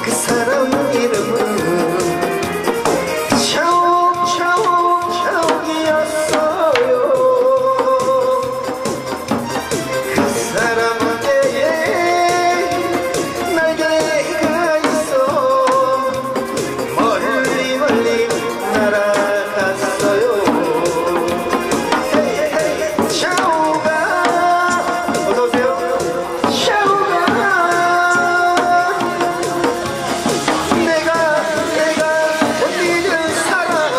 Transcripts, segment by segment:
그 사람 이름은 차옥이었어요. 그 사람에게 날개가 있어 멀리 멀리 날아갔어요. 차오가 어서오세요. 차오가 내가 못 잊은 사랑아.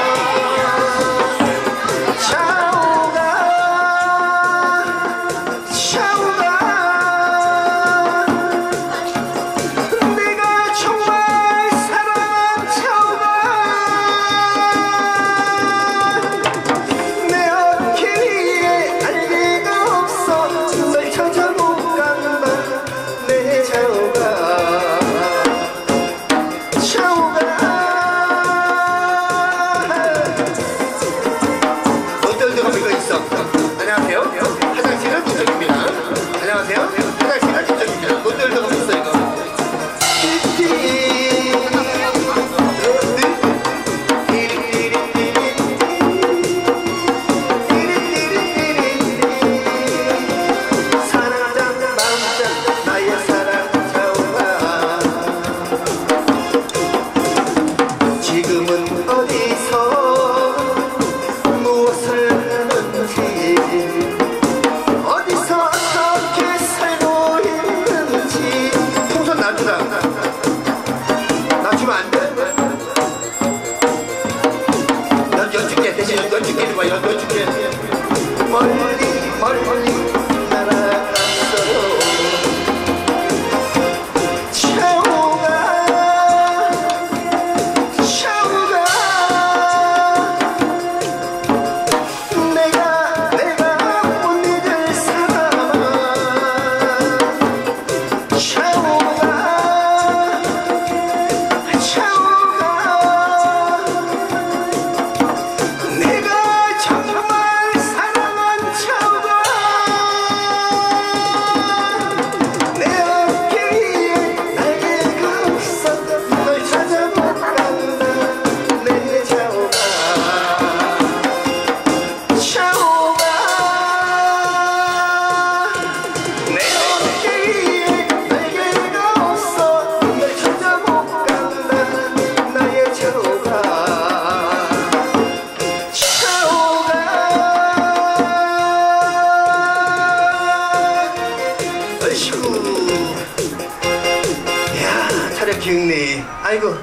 차오가 내가 정말 사랑한 차오가 내 어깨 위에 날개가 없어 널 찾아 못 간다. 내 차오가 못들도 거미가 있어. 안녕하세요. 화장실은 이쪽입니다. 안녕하세요. 화장실은 이쪽입니다. 못들도 거미 있어 이거. 사랑하자 마음자 나의 사랑 차오가 지금은 어디서 무엇을 하는지 어디서 어떻게 살고 있는지 풍선 놔주라. 놔주면 안 돼? 넌 여줄게. 대신 여줄게. 여줄게. 멀리 날아갔어요. 차오가 내가 못 잊을 사람아. 차오가 내가 정말 사랑한 차오가 내 어깨 위에 날개가 없어 널 찾아 못 간다. 내 차오가 내 어깨 위에 날개가 없어 널 찾아 못 간다. 나의 차오가 어이구 야 차려 기운네. 아이고